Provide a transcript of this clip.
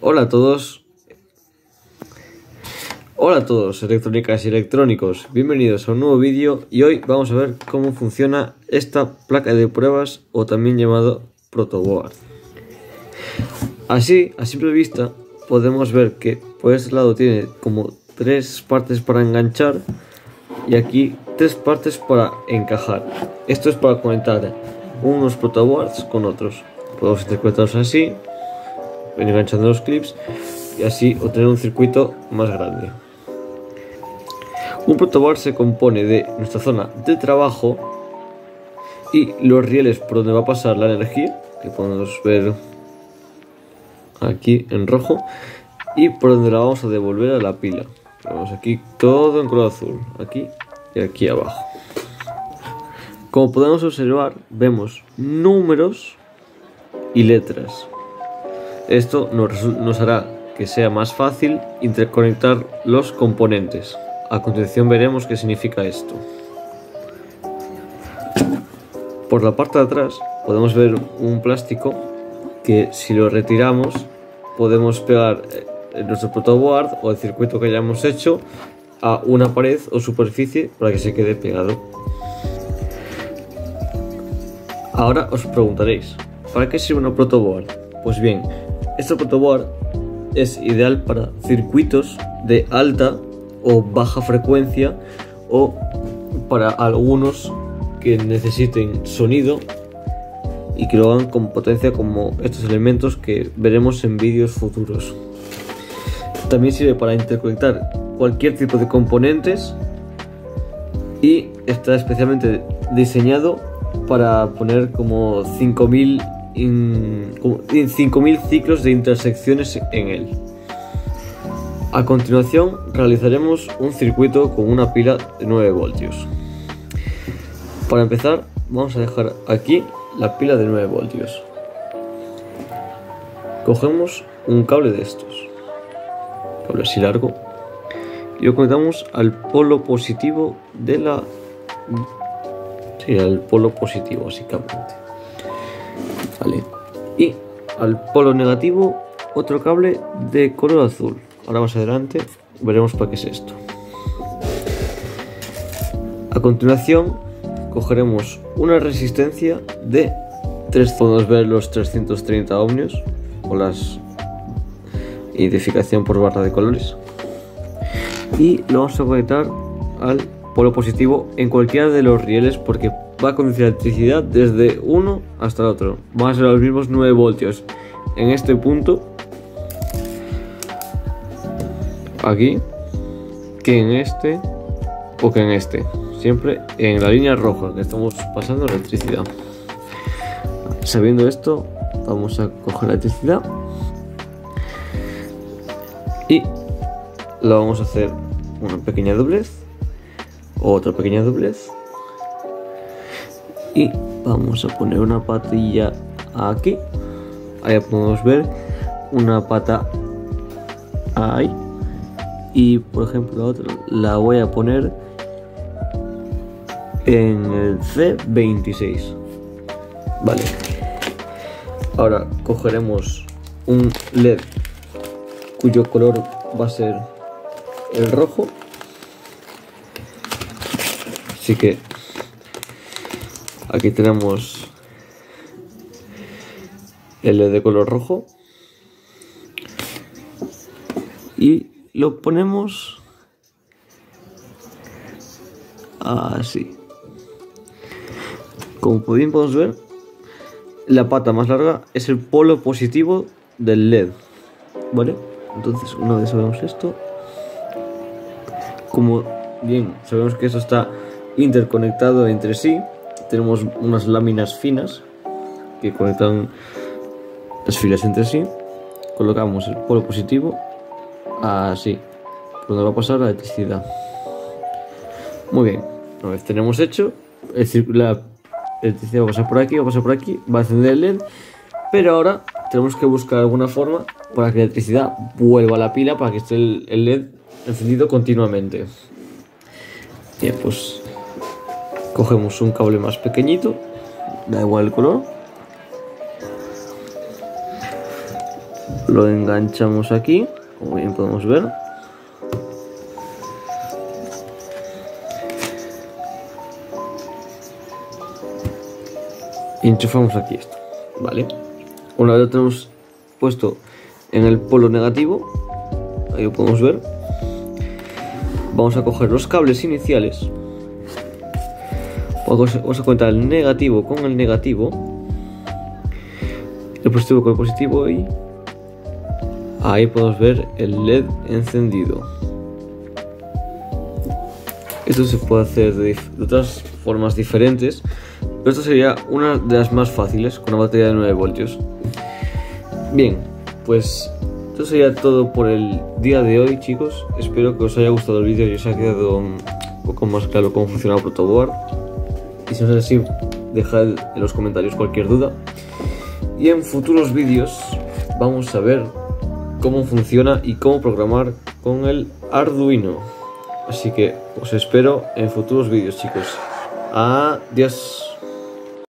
Hola a todos. Hola a todos, electrónicas y electrónicos. Bienvenidos a un nuevo vídeo y hoy vamos a ver cómo funciona esta placa de pruebas o también llamado protoboard. Así, a simple vista, podemos ver que por este lado tiene como 3 partes para enganchar y aquí 3 partes para encajar. Esto es para conectar unos protoboards con otros. Podemos interpretarlos así, enganchando los clips y así obtener un circuito más grande. Un protoboard se compone de nuestra zona de trabajo y los rieles por donde va a pasar la energía, que podemos ver aquí en rojo, y por donde la vamos a devolver a la pila. Tenemos aquí todo en color azul, aquí y aquí abajo. Como podemos observar, vemos números y letras. Esto nos hará que sea más fácil interconectar los componentes. A continuación veremos qué significa esto. Por la parte de atrás podemos ver un plástico que, si lo retiramos, podemos pegar nuestro protoboard o el circuito que hayamos hecho a una pared o superficie para que se quede pegado. Ahora os preguntaréis, ¿para qué sirve una protoboard? Pues bien, este protoboard es ideal para circuitos de alta o baja frecuencia o para algunos que necesiten sonido y que lo hagan con potencia, como estos elementos que veremos en vídeos futuros. También sirve para interconectar cualquier tipo de componentes y está especialmente diseñado para poner como 5000 ciclos de intersecciones en él. A continuación realizaremos un circuito con una pila de 9 voltios. Para empezar, vamos a dejar aquí la pila de 9 voltios. Cogemos un cable de estos, cable así largo, y lo conectamos al polo positivo de la... Sí, al polo positivo básicamente. Vale. Y al polo negativo otro cable de color azul. Ahora más adelante veremos para qué es esto. A continuación cogeremos una resistencia de 3, podemos ver los 330 ohmios o las identificación por barra de colores, y lo vamos a conectar al polo positivo en cualquiera de los rieles porque va a conducir electricidad desde uno hasta el otro. Van a ser los mismos 9 voltios en este punto aquí que en este o que en este, siempre en la línea roja que estamos pasando electricidad. Sabiendo esto, vamos a coger la electricidad y lo vamos a hacer una pequeña doblez, otra pequeña doblez, y vamos a poner una patilla aquí. Ahí podemos ver una pata ahí, y por ejemplo la otra la voy a poner en el C26. Vale, ahora cogeremos un LED cuyo color va a ser el rojo, así que aquí tenemos el LED de color rojo y lo ponemos así. Como bien podemos ver, la pata más larga es el polo positivo del LED, ¿vale? Entonces, una vez sabemos esto, como bien sabemos que esto está interconectado entre sí, tenemos unas láminas finas que conectan las filas entre sí. Colocamos el polo positivo así, por donde va a pasar la electricidad. Muy bien, una vez tenemos hecho, la electricidad va a pasar por aquí, va a pasar por aquí, va a encender el LED, pero ahora tenemos que buscar alguna forma para que la electricidad vuelva a la pila para que esté el LED encendido continuamente. Bien, pues cogemos un cable más pequeñito, da igual el color, lo enganchamos aquí, como bien podemos ver. Y enchufamos aquí esto, ¿vale? Una vez lo tenemos puesto en el polo negativo, ahí lo podemos ver, vamos a coger los cables iniciales, vamos a conectar el negativo con el negativo, el positivo con el positivo, y ahí podemos ver el LED encendido. Esto se puede hacer de otras formas diferentes, pero esta sería una de las más fáciles, con una batería de 9 voltios. Bien, pues esto sería todo por el día de hoy, chicos. Espero que os haya gustado el vídeo y os haya quedado un poco más claro cómo funciona el protoboard. Y si no es así, dejad en los comentarios cualquier duda. Y en futuros vídeos vamos a ver cómo funciona y cómo programar con el Arduino. Así que os espero en futuros vídeos, chicos. Adiós.